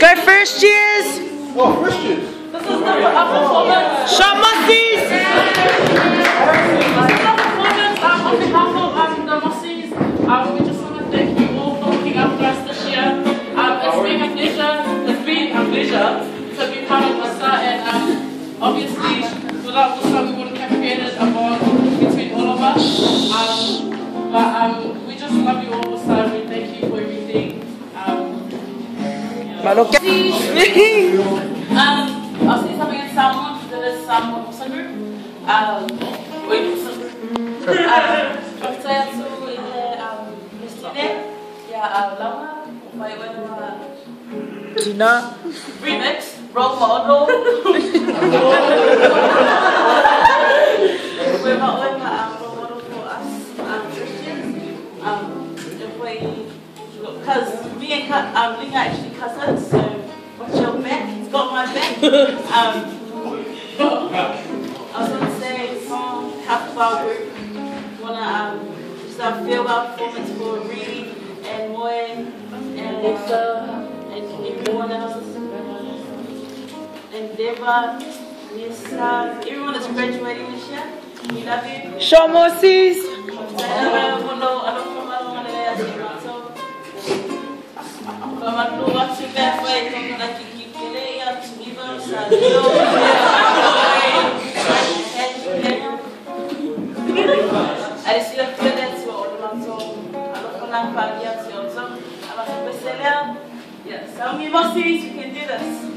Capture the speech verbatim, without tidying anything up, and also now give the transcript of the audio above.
Go first, cheers! Oh, first cheers! This is the performance. Shot Mossies! This is the performance um, on behalf of um, the Mossies. Um, we just want to thank you all for looking after us this year. Um, it's been a pleasure. It's been a pleasure to be part of VUSSA, and um, obviously without VUSSA we wouldn't have created a bond between all of us. Um, but um, we just love you all, VUSSA. We thank you for everything. Um, yeah. um, I'll say something in Samoan. There is Samoan VUSSA group. Um, wait, VUSSA group. Um, saya tu ile um mestine ya lama upaya wema Gina remix role model. Wema wema um role model for us um Christians. Um, if we because me and um Ling are actually cousins, so watch your back. He's got my back. Um, I was gonna say song half of our group. Wanna um just a farewell performance for Reed and Moy and Lisa and everyone else and Deva, Nisa, everyone that's graduating this year. We love you. Shot Mossies! I see a feeling to all of so I don't know how to so I'm a special. Yes, so we must see if you can do this.